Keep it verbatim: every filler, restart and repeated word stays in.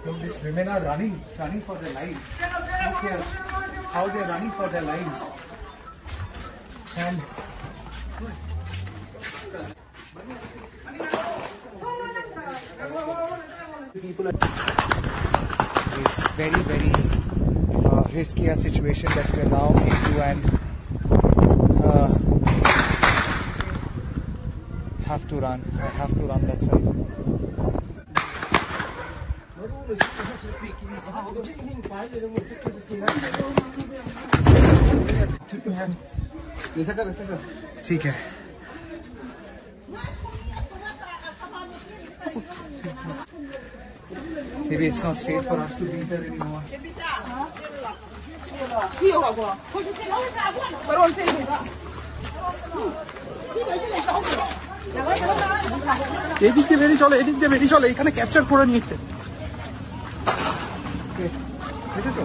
Look, these women are running, running for their lives. Look here, how they are running for their lives. And people are. It's very, very uh, risky a situation that we are now into, and uh, have to run. I have to run that side. ठीक है. Maybe it's not safe for us to be there anymore. এদিক দিয়ে বেরিয়ে চলো, এদিক দিয়ে বেরিয়ে চলো, এখানে ক্যাপচার করে নিয়েছে। দেখেছো?